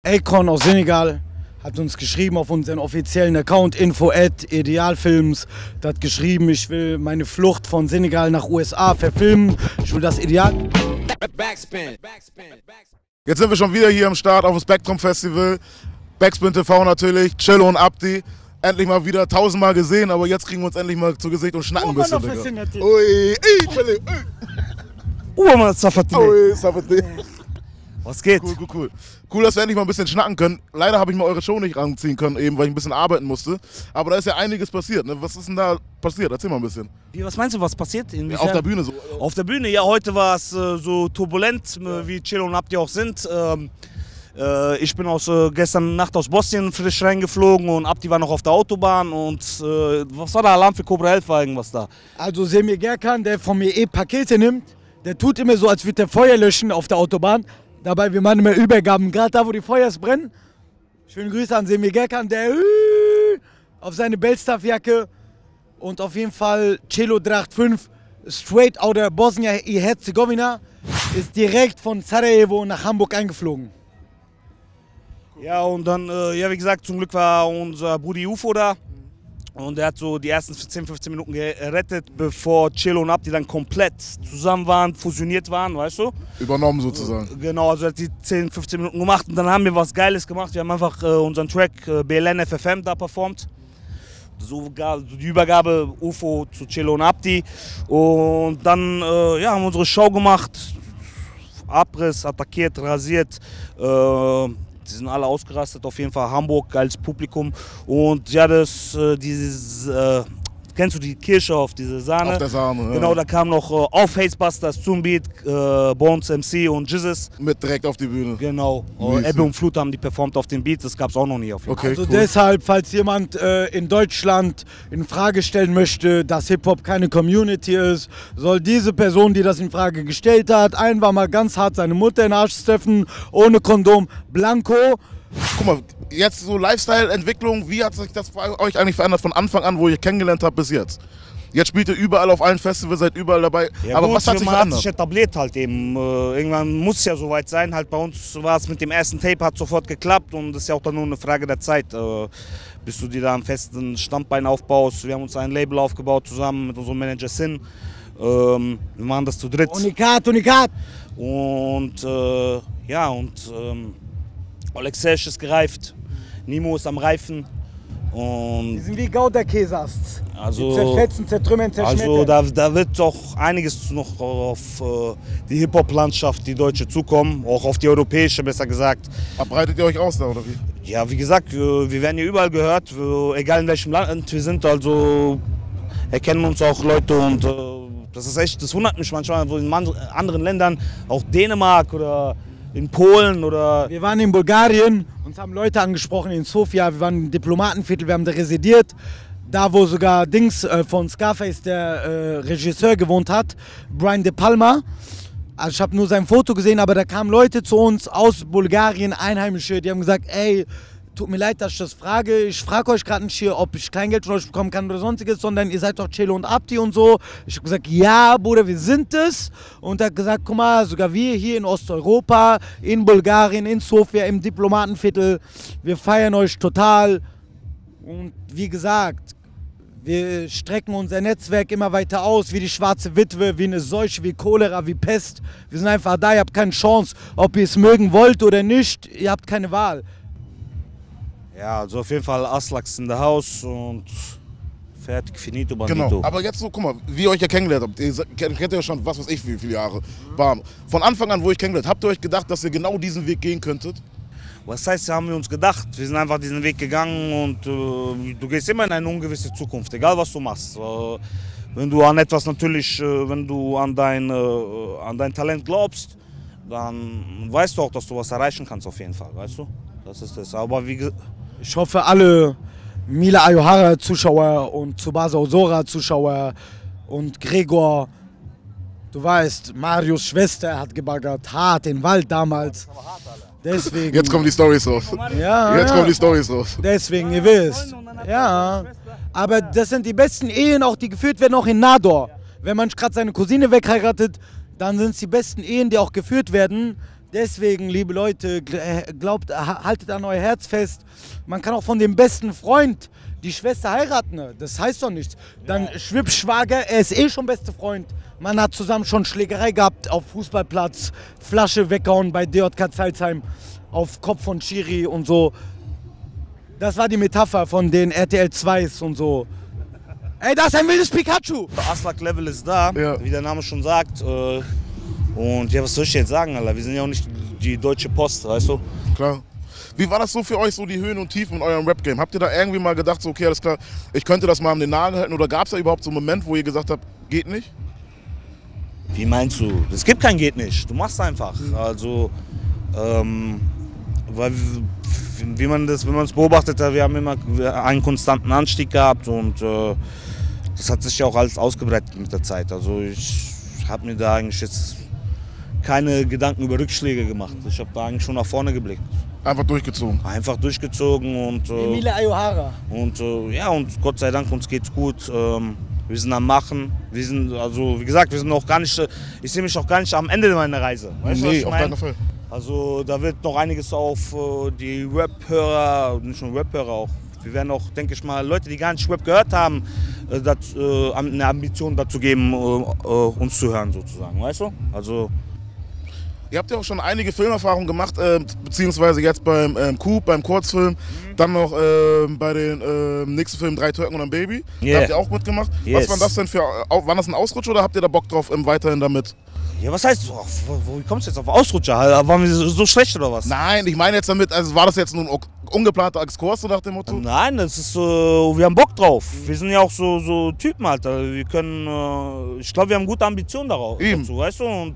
Akon aus Senegal hat uns geschrieben auf unseren offiziellen Account info@idealfilms. Der hat geschrieben, ich will meine Flucht von Senegal nach USA verfilmen. Ich will das Ideal. Jetzt sind wir schon wieder hier am Start auf dem Spektrum Festival. Backspin TV natürlich, Cello und Abdi. Endlich mal wieder 1000-mal gesehen, aber jetzt kriegen wir uns endlich mal zu Gesicht und schnacken ein bisschen. Ui, Safati. Was geht? Cool. Cool, dass wir endlich mal ein bisschen schnacken können. Leider habe ich mal eure Show nicht ranziehen können, eben, weil ich ein bisschen arbeiten musste. Aber da ist ja einiges passiert. Ne? Was ist denn da passiert? Erzähl mal ein bisschen. Wie, was meinst du, was passiert? Ja, auf der Bühne so. Auf der Bühne, ja, heute war es so turbulent, wie Cello und Abdi auch sind. Ich bin gestern Nacht aus Bosnien frisch reingeflogen und Abdi war noch auf der Autobahn und was war der Alarm für Cobra 11 war irgendwas da? Also Semir Gerkan, der von mir Pakete nimmt, der tut immer so, als würde der Feuer löschen auf der Autobahn. Dabei, wir machen immer Übergaben, gerade da, wo die Feuers brennen. Schöne Grüße an Semir Gerkan, der auf seine Belstaff-Jacke und auf jeden Fall Cello 385, straight out der Bosnien-Herzegowina, ist direkt von Sarajevo nach Hamburg eingeflogen. Ja, und dann, ja, wie gesagt, zum Glück war unser Brudi UFO da. Und er hat so die ersten 10, 15 Minuten gerettet, bevor Cello und Abdi dann komplett zusammen waren, fusioniert waren, weißt du? Übernommen sozusagen. Genau, also er hat die 10, 15 Minuten gemacht und dann haben wir was Geiles gemacht. Wir haben einfach unseren Track BLN FFM da performt. So die Übergabe UFO zu Cello und Abdi. Und dann ja, haben wir unsere Show gemacht. Abriss, attackiert, rasiert. Die sind alle ausgerastet, auf jeden Fall Hamburg als Publikum. Und ja, kennst du die Kirsche auf diese Sahne? Auf der Sahne, ja. Genau, da kam noch auf Hatebusters, Zoombeat, Bones MC und Jizzes. Mit direkt auf die Bühne. Genau, Ebbe und Flut haben die performt auf den Beat, das gab es auch noch nie auf jeden Fall. Okay, also cool. Deshalb, falls jemand in Deutschland in Frage stellen möchte, dass Hip-Hop keine Community ist, soll diese Person, die das in Frage gestellt hat, einfach mal ganz hart seine Mutter in den Arsch steffen, ohne Kondom, blanko. Guck mal, jetzt so Lifestyle-Entwicklung, wie hat sich das bei euch eigentlich verändert von Anfang an, wo ihr kennengelernt habt bis jetzt? Jetzt spielt ihr überall auf allen Festivals, seid überall dabei. Ja, aber gut, was hat sich man verändert? Hat sich etabliert halt eben. Irgendwann muss es ja soweit sein. Halt bei uns war es mit dem ersten Tape, hat sofort geklappt und das ist ja auch dann nur eine Frage der Zeit, bis du dir da einen festen Standbein aufbaust. Wir haben uns ein Label aufgebaut zusammen mit unserem Manager Sin. Wir machen das zu dritt. Unikat. Und ja, und Alexej ist gereift, Nimo ist am Reifen und die sind wie Gouda-Käsast. Also, die zerfetzen, zertrümmern, zerschmettern. Also da wird doch einiges noch auf die Hip-Hop-Landschaft, die deutsche, zukommen, auch auf die europäische, besser gesagt. Breitet ihr euch aus da, oder wie? Ja, wie gesagt, wir werden hier überall gehört, egal in welchem Land wir sind, also erkennen uns auch Leute und das ist echt, das wundert mich manchmal, wo in anderen Ländern, auch Dänemark oder in Polen oder... Wir waren in Bulgarien, uns haben Leute angesprochen in Sofia, wir waren im Diplomatenviertel, wir haben da residiert. Da wo sogar von Scarface, der Regisseur, gewohnt hat, Brian De Palma. Also ich habe nur sein Foto gesehen, aber da kamen Leute zu uns aus Bulgarien, Einheimische, die haben gesagt, ey, tut mir leid, dass ich das frage. Ich frage euch gerade nicht hier, ob ich Kleingeld von euch bekommen kann oder sonstiges, sondern ihr seid doch Cello und Abdi und so. Ich habe gesagt, ja, Bruder, wir sind es. Und er hat gesagt, guck mal, sogar wir hier in Osteuropa, in Bulgarien, in Sofia, im Diplomatenviertel, wir feiern euch total. Und wie gesagt, wir strecken unser Netzwerk immer weiter aus, wie die schwarze Witwe, wie eine Seuche, wie Cholera, wie Pest. Wir sind einfach da, ihr habt keine Chance. Ob ihr es mögen wollt oder nicht, ihr habt keine Wahl. Ja, also auf jeden Fall Aslaks in der Haus und fertig, finito, bandito. Genau, aber jetzt so, guck mal, wie ihr euch ja kennengelernt habt. Ihr kennt ja schon, was weiß ich, wie viele Jahre. Bam. Von Anfang an, wo ich kennengelernt habt ihr euch gedacht, dass ihr genau diesen Weg gehen könntet? Was heißt, haben wir uns gedacht? Wir sind einfach diesen Weg gegangen und du gehst immer in eine ungewisse Zukunft, egal was du machst. Wenn du an etwas natürlich, wenn du an dein Talent glaubst, dann weißt du auch, dass du was erreichen kannst auf jeden Fall, weißt du? Das ist das. Aber wie ich hoffe, alle Mila Ayohara-Zuschauer und Tsubasa Ozora-Zuschauer und Gregor, du weißt, Marios Schwester hat gebaggert, hart den Wald damals. Deswegen. Jetzt kommen die Storys raus. Ja, jetzt kommen die Storys raus. Deswegen, ihr wisst. Ja, aber das sind die besten Ehen, auch die geführt werden, auch in Nador. Wenn man gerade seine Cousine wegheiratet, dann sind es die besten Ehen, die auch geführt werden, Deswegen, liebe Leute, glaubt, haltet an euer Herz fest. Man kann auch von dem besten Freund die Schwester heiraten, ne? Das heißt doch nichts. Dann Schwippschwager, er ist eh schon beste Freund. Man hat zusammen schon Schlägerei gehabt auf Fußballplatz, Flasche weggehauen bei DJK Salzheim auf Kopf von Schiri und so. Das war die Metapher von den RTL 2s und so. Ey, das ist ein wildes Pikachu! Aslak-Level ist da, wie der Name schon sagt. Und ja, was soll ich jetzt sagen, Alter? Wir sind ja auch nicht die Deutsche Post, weißt du? Klar. Wie war das so für euch, so die Höhen und Tiefen in eurem Rap-Game? Habt ihr da irgendwie mal gedacht, so, okay, alles klar, ich könnte das mal an den Nagel halten? Oder gab es da überhaupt so einen Moment, wo ihr gesagt habt, geht nicht? Wie meinst du? Es gibt kein geht nicht. Du machst einfach. Also, weil, wie man es beobachtet hat, wir haben immer einen konstanten Anstieg gehabt und das hat sich ja auch alles ausgebreitet mit der Zeit. Also ich habe mir da eigentlich jetzt keine Gedanken über Rückschläge gemacht. Ich habe da eigentlich schon nach vorne geblickt. Einfach durchgezogen? Einfach durchgezogen und Emile Ayohara. Und ja, und Gott sei Dank, uns geht's gut. Wir sind am Machen. Wir sind, also wie gesagt, wir sind noch gar nicht, ich sehe mich auch gar nicht am Ende meiner Reise. Weißt du, was ich auf mein? keinen Fall. Also da wird noch einiges auf die Rap-Hörer, nicht nur Rap-Hörer auch. Wir werden auch, denke ich mal, Leute, die gar nicht Rap gehört haben, eine Ambition dazu geben, uns zu hören sozusagen, weißt du? Also ihr habt ja auch schon einige Filmerfahrungen gemacht, beziehungsweise jetzt beim Coop, beim Kurzfilm, dann noch bei den nächsten Film 3 Türken und ein Baby. Da habt ihr auch mitgemacht. Was war das denn für, war das ein Ausrutscher oder habt ihr da Bock drauf weiterhin damit? Ja, was heißt, wie kommst du jetzt auf Ausrutscher? Waren wir so schlecht oder was? Nein, ich meine jetzt damit, also war das jetzt nun ein ungeplanter Exkurs so nach dem Motto? Nein, das ist wir haben Bock drauf. Wir sind ja auch so Typen, Alter. Wir können, ich glaube, wir haben gute Ambitionen dazu, weißt du? Und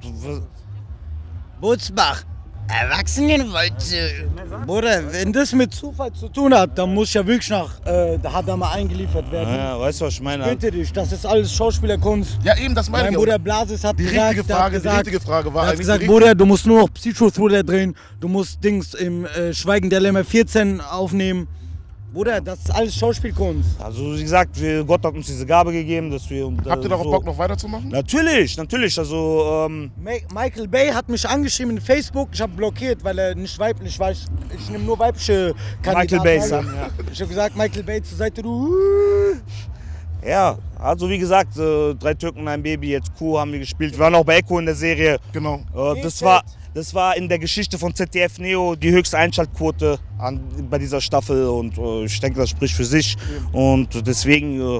Butzbach, Erwachsenenwolze. Bruder, wenn das mit Zufall zu tun hat, dann muss ja wirklich da hat er mal eingeliefert werden. Ja, weißt du, was ich meine? Bitte dich, das ist alles Schauspielerkunst. Ja, eben, das meine ich. Mein Bruder Blasis hat die gesagt, richtige Frage war er hat gesagt, Bruder, du musst nur noch Psycho-Thriller drehen, du musst Dings im Schweigen der Lämmer 14 aufnehmen. Bruder, das ist alles Schauspielkunst. Also wie gesagt, Gott hat uns diese Gabe gegeben, dass wir... Habt ihr darauf Bock, noch weiterzumachen? Natürlich. Also... Michael Bay hat mich angeschrieben in Facebook, ich habe blockiert, weil er nicht weiblich war. Ich nehme nur weibliche Kandidaten. Michael Bay, ja. Ich habe gesagt, Michael Bay zur Seite, du... Ja, also wie gesagt, 3 Türken, ein Baby, jetzt Kuh haben wir gespielt. Wir waren auch bei Echo in der Serie. Genau. Das war in der Geschichte von ZDF Neo die höchste Einschaltquote bei dieser Staffel und ich denke, das spricht für sich. Und deswegen,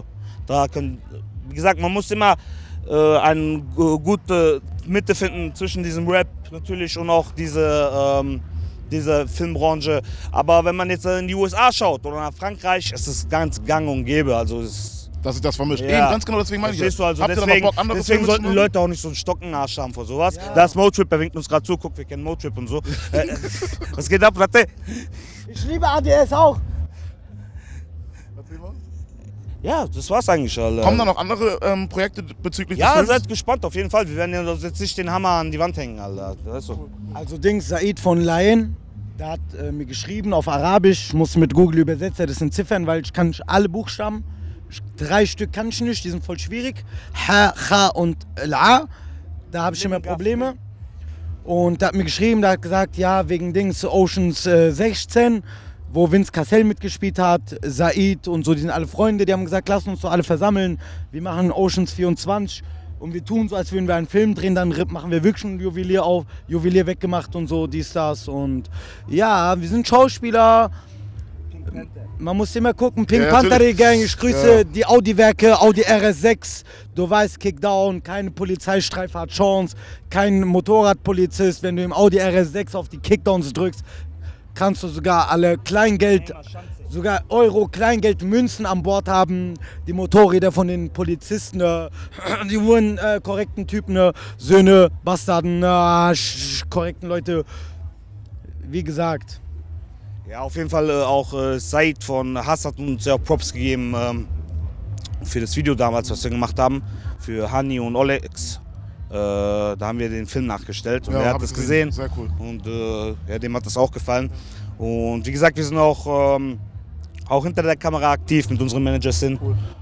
wie gesagt, man muss immer eine gute Mitte finden zwischen diesem Rap natürlich und auch diese Filmbranche. Aber wenn man jetzt in die USA schaut oder nach Frankreich, ist es ganz gang und gäbe. Also dass sich das vermischt. Ja. Eben, ganz genau, deswegen meine ich das. Also habt deswegen, ihr da noch Bock, andere deswegen Filme sollten die Leute auch nicht so einen Stock in den Arsch haben vor sowas. Ja. Da ist Motrip, der winkt uns gerade zu, guck, wir kennen Motrip und so. Was geht ab, Latte? Ich liebe ADS auch. Ja, das war's eigentlich, Alter. Kommen da noch andere Projekte bezüglich des Ja, Films? seid gespannt, auf jeden Fall. Wir werden ja jetzt nicht den Hammer an die Wand hängen, Alter. Weißt du? Also Dings, Said von Laien, der hat mir geschrieben auf Arabisch, ich muss mit Google übersetzen, das sind Ziffern, weil ich kann nicht alle Buchstaben. 3 Stück kann ich nicht, die sind voll schwierig. Ha, Cha und La, da habe ich immer Probleme. Und der hat mir geschrieben, der hat gesagt, ja, wegen Dings Oceans 16, wo Vince Cassel mitgespielt hat, Said und so, die sind alle Freunde, die haben gesagt, lass uns doch alle versammeln, wir machen Oceans 24 und wir tun so, als würden wir einen Film drehen, dann machen wir wirklich ein Juwelier weggemacht und so, dies, das und ja, wir sind Schauspieler. Man muss immer gucken, Pink Panther Gang, ich grüße die Audi-Werke, Audi RS6, du weißt, Kickdown, keine Polizeistreife hat Chance, kein Motorradpolizist, wenn du im Audi RS6 auf die Kickdowns drückst, kannst du sogar alle Kleingeld, sogar Euro, Kleingeld, Münzen an Bord haben, die Motorräder von den Polizisten, die wurden korrekten Typen, Söhne, Bastarden, korrekten Leute, wie gesagt. Ja, auf jeden Fall auch Said von Hass hat uns ja auch Props gegeben für das Video damals, was wir gemacht haben, für Hani und Olex. Da haben wir den Film nachgestellt und er hat das gesehen. Sehr cool. Und ja, dem hat das auch gefallen. Und wie gesagt, wir sind auch hinter der Kamera aktiv mit unseren Managers hin. Cool.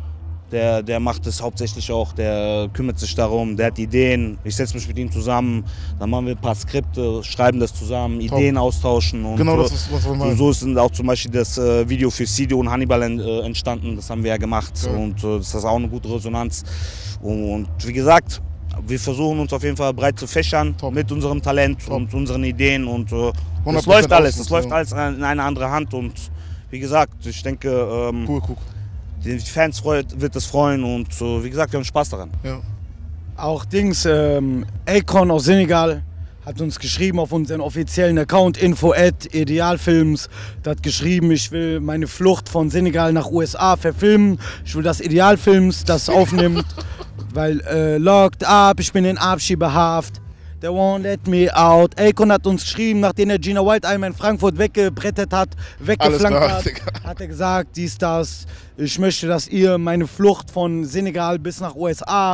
Der macht es hauptsächlich auch, der kümmert sich darum, der hat Ideen. Ich setze mich mit ihm zusammen, dann machen wir ein paar Skripte, schreiben das zusammen, Ideen austauschen. Und genau, das ist, was wir meinen. so ist auch zum Beispiel das Video für Sido und Hannibal entstanden, das haben wir ja gemacht. Ja. Und das ist auch eine gute Resonanz. Und wie gesagt, wir versuchen uns auf jeden Fall breit zu fächern mit unserem Talent und unseren Ideen. Und es läuft alles, es läuft alles in eine andere Hand. Und wie gesagt, ich denke, cool. Die Fans wird es freuen und wie gesagt, wir haben Spaß daran. Ja. Auch Akon aus Senegal hat uns geschrieben auf unseren offiziellen Account info@idealfilms. Der hat geschrieben, ich will meine Flucht von Senegal nach USA verfilmen. Ich will, dass Idealfilms das aufnimmt, weil locked up, ich bin in Abschiebehaft. They won't let me out. Akon hat uns geschrieben, nachdem er Gina Wild einmal in Frankfurt weggebrettet hat, weggeflankt hat er gesagt, dies, das. Ich möchte, dass ihr meine Flucht von Senegal bis nach USA,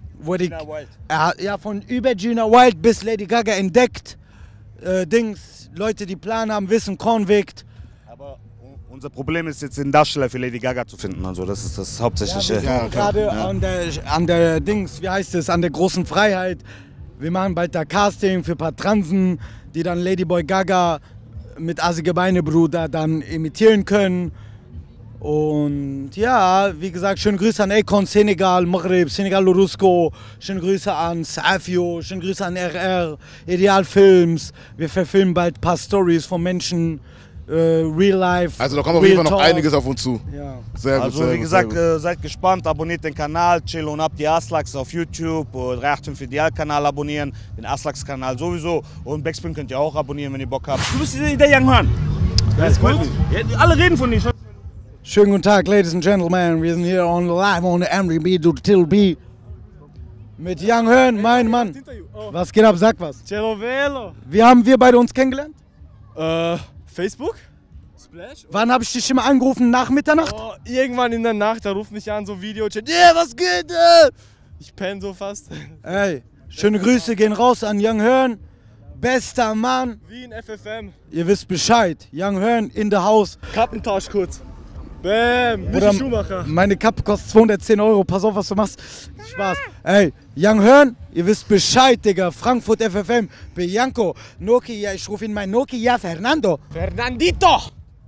von über Gina Wild bis Lady Gaga entdeckt. Leute, die Plan haben, wissen, Convict. Aber unser Problem ist jetzt, den Darsteller für Lady Gaga zu finden. Also das ist das Hauptsächliche. Ja, gerade an der wie heißt es, an der großen Freiheit. Wir machen bald da Casting für ein paar Transen, die dann Ladyboy Gaga mit assige Beine, Bruder, dann imitieren können. Und ja, wie gesagt, schöne Grüße an Akon, Senegal, Maghreb, Senegal Lorusco, schöne Grüße an Safio, schöne Grüße an RR, Idealfilms. Wir verfilmen bald ein paar Stories von Menschen, Real Life. Also da kommt auf jeden Fall noch einiges auf uns zu. Ja. Sehr gut, also wie gesagt, seid gespannt, abonniert den Kanal, Chelo und Abdi Aslax auf YouTube, 385 Ideal-Kanal abonnieren, den Aslax-Kanal sowieso und Backspin könnt ihr auch abonnieren, wenn ihr Bock habt. Du bist der Young Horn. Ja, ist gut. Ja, alle reden von dir. Schönen guten Tag, Ladies and Gentlemen. Wir sind hier live on the MRB to Till B. Mit Young Horn, mein Mann. Was geht ab, sag was. Cello Velo. Wie haben wir beide uns kennengelernt? Facebook? Splash? Wann habe ich dich immer angerufen? Nach Mitternacht? Oh, irgendwann in der Nacht, da ruft mich an, so Videochat. Yeah, was geht? Ich penne so fast. Ey, schöne Grüße gehen raus an Young Horn. Bester Mann. Wien FFM. Ihr wisst Bescheid. Young Horn in the house. Kappentausch kurz. Bäm, Michi Schumacher. Meine Kappe kostet 210 €. Pass auf, was du machst. Spaß. Ey, Young Horn, ihr wisst Bescheid, Digga. Frankfurt FFM. Bianco. Nokia, ich rufe ihn mein Nokia. Fernando. Fernandito.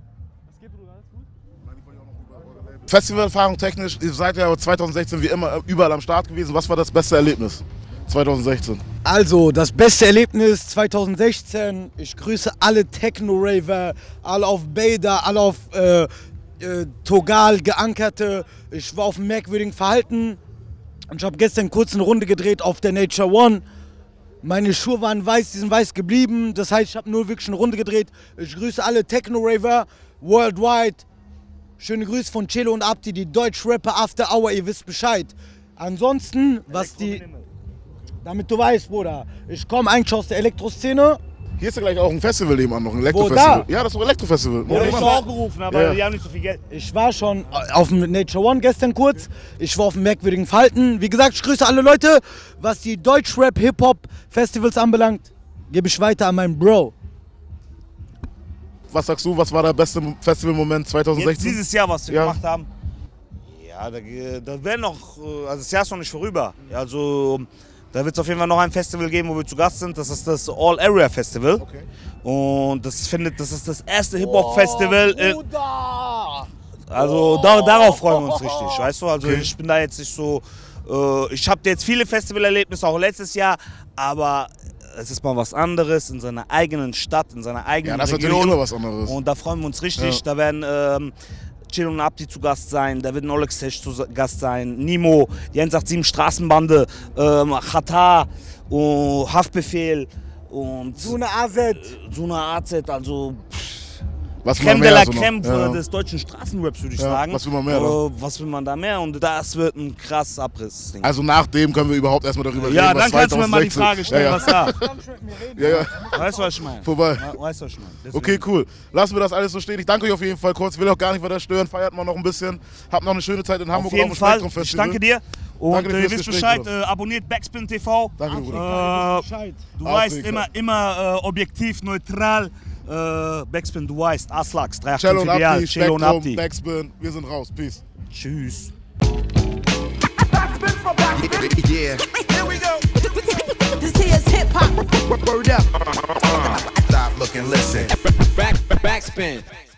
Festivalerfahrung technisch, ihr seid ja 2016 wie immer überall am Start gewesen. Was war das beste Erlebnis 2016? Also, das beste Erlebnis 2016. Ich grüße alle Techno-Raver, alle auf Beda, alle auf Togal geankerte. Ich war auf einem merkwürdigen Verhalten und ich habe gestern kurz eine Runde gedreht auf der Nature One. Meine Schuhe waren weiß, die sind weiß geblieben. Das heißt, ich habe nur wirklich eine Runde gedreht. Ich grüße alle Techno-Raver worldwide. Schöne Grüße von Chelo und Abdi, die Deutsch-Rapper After Hour, ihr wisst Bescheid. Ansonsten, was die... Damit du weißt, Bruder, ich komme eigentlich aus der Elektroszene. Hier ist ja gleich auch ein Festival nebenan noch, ein Elektrofestival. Ja, das ist ein Elektrofestival. Ja, ich war auch gerufen, aber die haben nicht so viel Geld. Ich war schon auf dem Nature One gestern kurz. Ich war auf dem merkwürdigen Verhalten. Wie gesagt, ich grüße alle Leute. Was die Deutsch-Rap-Hip-Hop-Festivals anbelangt, gebe ich weiter an meinen Bro. Was sagst du, was war der beste Festivalmoment 2016? Jetzt dieses Jahr, was wir gemacht haben. Ja, da wäre noch, also das Jahr ist noch nicht vorüber. Also da wird es auf jeden Fall noch ein Festival geben, wo wir zu Gast sind. Das ist das All Area Festival. Okay. Und das ist das erste Hip-Hop-Festival. Also darauf freuen wir uns richtig, weißt du? Also ich bin da jetzt nicht so, ich habe jetzt viele Festivalerlebnisse, auch letztes Jahr, aber es ist mal was anderes in seiner eigenen Stadt, in seiner eigenen Region. Ja, das ist natürlich immer was anderes. Und da freuen wir uns richtig. Ja. Da werden Chelo und Abdi zu Gast sein, da wird ein Olex Tesh zu Gast sein, Nimo, die 187 Straßenbande, Chata, Haftbefehl und Suna AZ, also was Crème de la Crème des deutschen Straßenraps, würde ich sagen. Was will man mehr? Was will man da mehr? Und das wird ein krasses Abriss. Also nach dem können wir überhaupt erstmal darüber reden, ja, dann kannst du mir mal die Frage stellen, was da. Weißt du, was ich meine? Vorbei. Weißt du, was ich meine? Okay, cool. Lassen wir das alles so stehen. Ich danke euch auf jeden Fall kurz. Will auch gar nicht weiter stören. Feiert mal noch ein bisschen. Habt noch eine schöne Zeit in Hamburg. Auf jeden Fall. Ich danke dir. Und danke ihr wisst Bescheid, abonniert Backspin TV. Danke, Bruder. Du weißt, immer objektiv, neutral. Backspin, du weißt, Aslax, 385 Chelo und Abdi, Backspin, wir sind raus. Peace. Tschüss. Yeah. Here we go. This here's hip hop. Word up. Stop, look, and listen. Backspin.